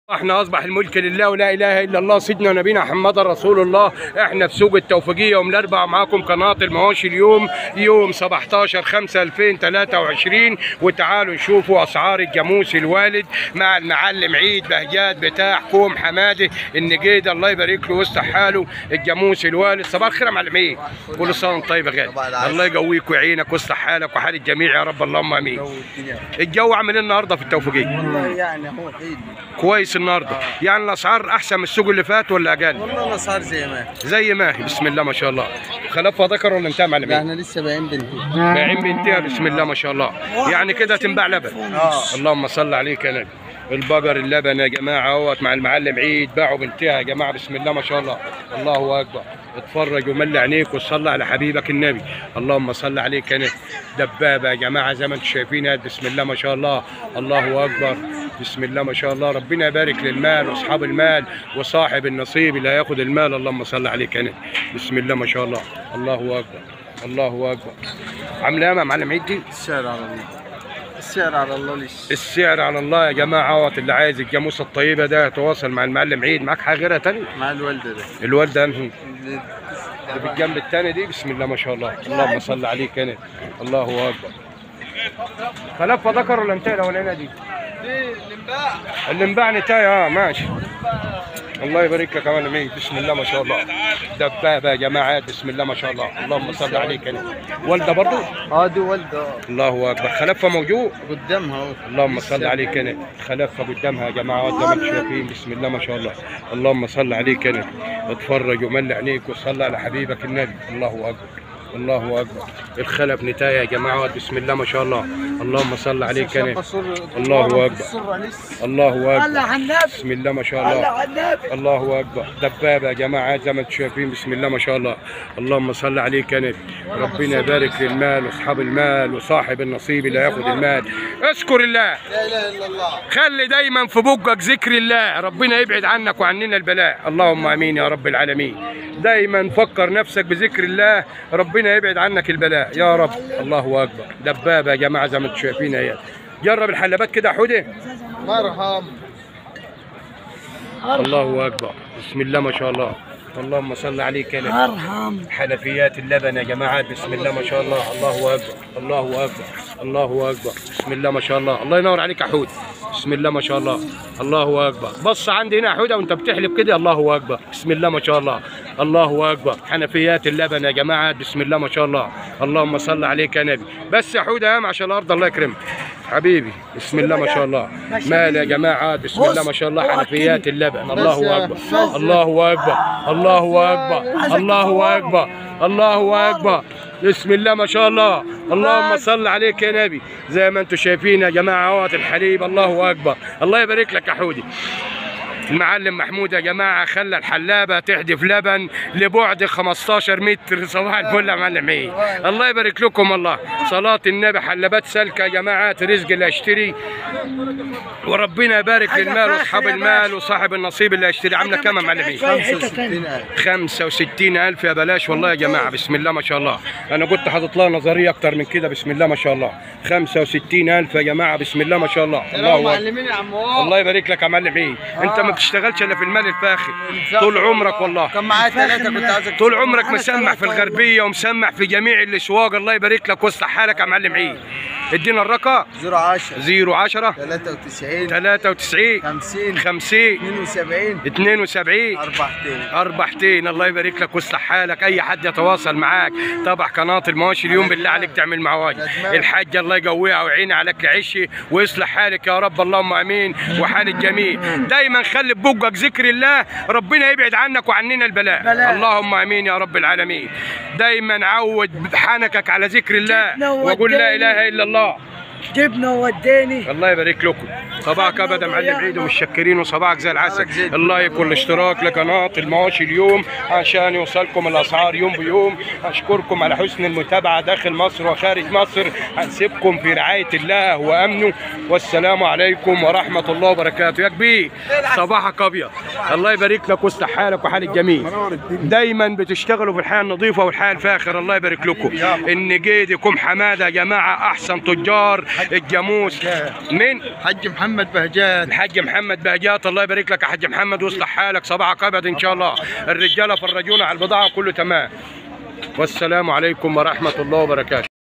احنا اصبح الملك لله ولا اله الا الله سيدنا نبينا محمد رسول الله. احنا في سوق التوفيقيه يوم الاربعاء، معاكم قناه المواشي اليوم يوم 17/5/2023. وتعالوا نشوفوا اسعار الجاموس الوالد مع المعلم عيد بهجات بتاع كوم حماده النجيد، الله يبارك له ويصلح حاله. الجاموس الوالد صباح الخير يا معلم عيد، كل سنه وانت طيب يا غالي. الله يقويك ويعينك ويصلح حالك وحال الجميع يا رب، اللهم امين. الجو عامل ايه النهارده في التوفيقيه؟ والله يعني هو كويس النهارده. يعني الاسعار احسن من السوق اللي فات ولا اقل؟ والله الاسعار زي ما هي بسم الله ما شاء الله. خلفها ذكر ولا انتهى معلم؟ احنا لسه بايعين بنتين. بايعين بنتها بسم الله ما شاء الله. يعني كده تنباع لبن. اللهم صل عليك يا نبي. البقر اللبن يا جماعه اهوت مع المعلم عيد باعوا بنتها يا جماعه بسم الله ما شاء الله. الله اكبر. اتفرج وملي عينيك وصلي على حبيبك النبي. اللهم صل عليك يا نبي. دبابه يا جماعه زي ما انتم شايفين بسم الله ما شاء الله. الله اكبر. بسم الله ما شاء الله. ربنا يبارك للمال واصحاب المال وصاحب النصيب اللي هياخد المال. اللهم صل عليك يا نبي. بسم الله ما شاء الله. الله اكبر. الله اكبر. عامله ايه يا معلم عيد دي؟ السعر على الله. السعر على الله ليش؟ السعر على الله يا جماعه اهوت. اللي عايز الجاموسه الطيبه ده يتواصل مع المعلم عيد. معاك حاجه غيرها ثانيه؟ مع الوالده ده. الوالده انهي؟ اللي بالجنب الثاني دي بسم الله ما شاء الله. اللهم صل عليك يا نبي. الله اكبر. خلفها ذكر ولا انتهى الاولانيه دي؟ اللي انباع نتايه ماشي. الله يبارك لك يا معلم عيد بسم الله ما شاء الله. دبابه يا جماعه بسم الله ما شاء الله. اللهم صل عليك يا نبي. والده برضه؟ دي والده. الله اكبر. خلفها موجود قدامها اهو. اللهم صل عليك يا نبي. خلفها قدامها يا جماعه زي ما انتم شايفين بسم الله ما شاء الله. اللهم صل عليك يا نبي. اتفرج وملي عينيك وصلي على حبيبك النبي. الله اكبر. الله اكبر. الخلف نتايه يا جماعه بسم الله ما شاء الله. اللهم صل عليك يا نبي. الله اكبر. الله اكبر. بسم الله ما شاء الله. الله اكبر. دبابه يا جماعه زي ما انتم شايفين بسم الله ما شاء الله. اللهم صل عليك يا نبي. ربنا يبارك للمال واصحاب المال وصاحب النصيب اللي هياخد المال. اذكر الله. لا اله الا الله. خلي دايما في بقك ذكر الله، ربنا يبعد عنك وعننا البلاء. اللهم امين يا رب العالمين. دايما فكر نفسك بذكر الله، ربنا يبعد عنك البلاء يا رب. الله اكبر. دبابه يا جماعه زي ما انتم شايفين اهي. جرب الحلبات كده يا حوده. مرحم. الله اكبر. بسم الله ما شاء الله. اللهم صل عليك يا نبي. حنفيات اللبن يا جماعه بسم الله ما شاء الله. الله اكبر. الله اكبر. الله اكبر. بسم الله ما شاء الله. الله ينور عليك يا حود. بسم الله ما شاء الله. الله اكبر. بص عندي هنا يا حوده وانت بتحلب كده. الله اكبر. بسم الله ما شاء الله. الله اكبر. حنفيات اللبن يا جماعه بسم الله ما شاء الله. اللهم صل عليك يا نبي. بس يا حوده اهم عشان الارض الله يكرمك حبيبي. بسم الله ما شاء الله. مال يا جماعه بسم الله ما شاء الله. حنفيات اللبن. الله اكبر. الله اكبر. الله اكبر. الله اكبر. الله اكبر. بسم الله ما شاء الله. اللهم صل عليك يا نبي. زي ما انتم شايفين يا جماعه اهوت الحليب. الله اكبر. الله يبارك لك يا حودي. المعلم محمود يا جماعه خلى الحلابه تحدف لبن لبعد 15 متر. صباح الفل يا معلم عيد. الله يبارك لكم. الله صلاه النبي. حلابات سالكه يا جماعه رزق اللي هيشتري وربنا يبارك للمال واصحاب المال وصاحب النصيب اللي هيشتري. عامله كام يا معلم عيد؟ 65,000 يا بلاش والله يا جماعه بسم الله ما شاء الله. انا كنت حاطط لها نظريه اكتر من كده بسم الله ما شاء الله. 65,000 يا جماعه بسم الله ما شاء الله. الله يبارك لك يا معلم عيد. انت ما بتشتغلش الا في المال الفاخر طول عمرك والله. كان معايا 3 كنت عايزك طول عمرك مسمع في الغربيه ومسمع في جميع الاسواق. الله يبارك لك ويصلح حالك يا معلم عيد. ادينا الرقم 010 93 50 72 4 الله يبارك لك ويصلح حالك. اي حد يتواصل معاك تبع قناه المواشي اليوم بالله عليك تعمل معاه واجب. الحاجه الله يقويها ويعينها عليك العشي ويصلح حالك يا رب. اللهم امين وحال الجميع. دايما خلي ببقك ذكر الله، ربنا يبعد عنك وعننا البلاء. اللهم امين يا رب العالمين. دايما عود حنكك على ذكر الله وقول لا اله الا الله. جبنا ووداني. الله يبارك لكم. صباحك ابدا معلم عيد ومتشكرين وصباحك زي العسل. الله يكون الاشتراك لقناه المواشي اليوم عشان يوصلكم الاسعار يوم بيوم. اشكركم على حسن المتابعه داخل مصر وخارج مصر. هنسيبكم في رعايه الله وامنه والسلام عليكم ورحمه الله وبركاته. يا كبير صباحك ابيض. الله يبارك لك ويصلح حالك وحال الجميع. دايما بتشتغلوا في الحياه النظيفه والحياه الفاخره. الله يبارك لكم. النجيدكم حماده يا جماعه، احسن تجار الجاموس. من حج محمد بهجات. الحاج محمد بهجات. الله يبارك لك يا حاج محمد ويصلح حالك. صباحك ابد ان شاء الله. الرجاله فرجونا على البضاعه كله تمام. والسلام عليكم ورحمه الله وبركاته.